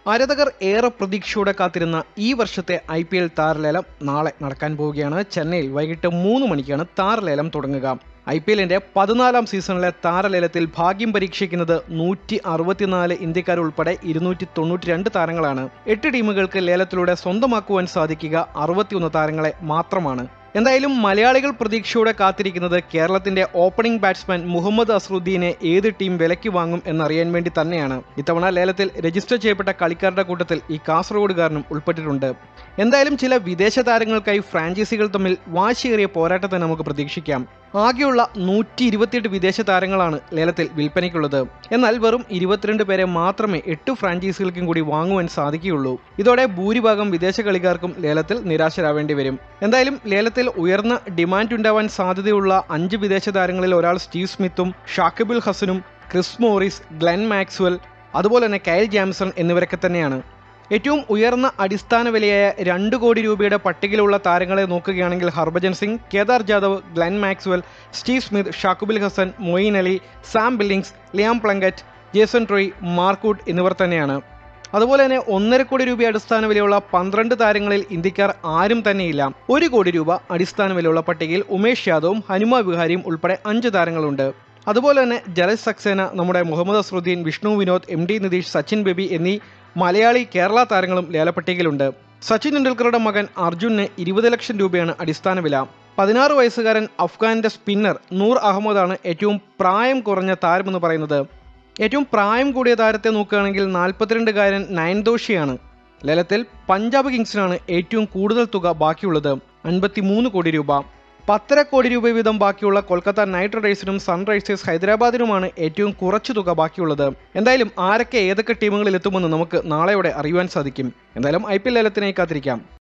ആരാധകർ ഏറെ പ്രതീക്ഷയോടെ കാത്തിരുന്ന ഈ വർഷത്തെ IPL താരലേലം നാളെ നടക്കാൻ പോവുകയാണ്. ചെന്നൈയിൽ വൈകിട്ട് 3 മണിക്കാണ് താരലേലം തുടങ്ങുക. IPLന്റെ 14ാം സീസണിലെ താരലേലത്തിൽ ഭാഗ്യം പരീക്ഷിക്കുന്നത് 164 ഇന്ത്യക്കാരുൾപ്പെടെ 292 താരങ്ങളാണ്. 8 ടീമുകൾക്ക് ലേലത്തിലൂടെ സ്വന്തമാക്കുവാൻ സാധിക്കുക 61 താരങ്ങളെ മാത്രമാണ്. എന്തായാലും മലയാളികൾ പ്രതീക്ഷയോടെ കാത്തിരിക്കുന്നത് കേരളത്തിന്റെ ഓപ്പണിംഗ് ബാറ്റ്സ്മാൻ മുഹമ്മദ് അസ്റുദ്ദീനെ ഏത് ടീം വിലയ്ക്ക് വാങ്ങും എന്നറിയാൻ വേണ്ടി തന്നെയാണ്. ഇത്തവണ ലേലത്തിൽ രജിസ്റ്റർ ചെയ്യപ്പെട്ട കളിക്കാരുടെ കൂട്ടത്തിൽ ഈ കാസർഗോഡുകാരനും ഉൾപ്പെട്ടിട്ടുണ്ട്. എന്തായാലും ചില വിദേശ താരങ്ങൾക്കായി ഫ്രാഞ്ചൈസികൾ തമ്മിൽ വാശിയേറിയ പോരാട്ടത്തെ നമുക്ക് പ്രതീക്ഷിക്കാം. ആകെയുള്ള 128 വിദേശ താരങ്ങളാണ് ലേലത്തിൽ വിൽപ്പനയ്ക്കുള്ളത്. എന്നാൽ വെറും 22 പേരെ മാത്രമേ 8 ഫ്രാഞ്ചൈസികൾക്കും കൂടി വാങ്ങുവാൻ സാധിക്കുകയുള്ളൂ. ഇതോടെ ഭൂരിഭാഗം വിദേശ കളിക്കാർക്കും ലേലത്തിൽ നിരാശരാവേണ്ടി വരും. എന്തായാലും ലേലത്തിൽ ഉയർന്ന ഡിമാൻഡ് ഉണ്ടാവാൻ സാധ്യതയുള്ള 5 വിദേശ താരങ്ങളിൽ ഒരാൾ സ്റ്റീവ് സ്മിത്തും ഷാക്കിബുൽ ഹസനും ക്രിസ് മോറിസ്, ഗ്ലെൻ മാക്സ്വെൽ, അതുപോലെ തന്നെ കൈൽ ജാംസൺ എന്നിവരൊക്കെ തന്നെയാണ്. ഏറ്റവും ഉയർന്ന അടിസ്ഥാന വിലയായ 2 കോടി രൂപയുടെ പട്ടികയിലുള്ള താരങ്ങളെ നോക്കുകയാണെങ്കിൽ Harbhajan Singh, Kedar Jadhav, Glenn Maxwell, Steve Smith, Shakibul Hasan, Moeen Ali, Sam Billings, Liam Plunkett, Jason Roy, Mark Wood എന്നിവർ തന്നെയാണ്. അതുപോലെ തന്നെ 1.5 കോടി രൂപ അടിസ്ഥാന വിലയുള്ള 12 താരങ്ങളിൽ ഇന്ത്യക്കാർ ആരും തന്നെയില്ല. 1 കോടി രൂപ അടിസ്ഥാന വിലയുള്ള പട്ടികയിൽ ഉമേഷ് യാദവും ഹനുമ വിഹാരിയും ഉൾപ്പെടെ 5 താരങ്ങളുണ്ട്. അതുപോലെ തന്നെ ജലജ് സക്സേന, നമ്മുടെ മുഹമ്മദ് അസ്റുദ്ദീൻ, വിഷ്ണു വിനോദ്, MD നിതീഷ്, സച്ചിൻ ബേബി എന്നീ മലയാളി കേരള താരങ്ങളും ലേലപ്പട്ടികയിലുണ്ട്. സച്ചിൻ ടെണ്ടുൽക്കറുടെ മകൻ അർജുന് 20 ലക്ഷം രൂപയാണ് അടിസ്ഥാന വില. 16 വയസ്സുകാരൻ അഫ്ഗാന്റെ സ്പിന്നർ നൂർ അഹമ്മദാണ് ഏറ്റവും പ്രായം കുറഞ്ഞ താരമെന്ന് പറയുന്നത്. ഏറ്റവും പ്രായം കൂടിയ താരത്തെ നോക്കുകയാണെങ്കിൽ 42-കാരൻ നയൻദോഷിയാണ്. ലേലത്തിൽ പഞ്ചാബ് കിങ്സിനാണ് ഏറ്റവും കൂടുതൽ തുക ബാക്കിയുള്ളത്, 53 കോടി രൂപ. 10.5 കോടി രൂപ വീതം ബാക്കിയുള്ള കൊൽക്കത്ത നൈറ്റ് റൈഡേഴ്സിനും സൺറൈസേഴ്സ് ഹൈദരാബാദിനുമാണ് ഏറ്റവും കുറച്ചു തുക ബാക്കിയുള്ളത്. എന്തായാലും ആരൊക്കെ ഏതൊക്കെ ടീമുകളിൽ എത്തുമെന്ന് നമുക്ക് നാളെയോടെ അറിയുവാൻ സാധിക്കും. എന്തായാലും IPL ലേലത്തിനായി കാത്തിരിക്കാം.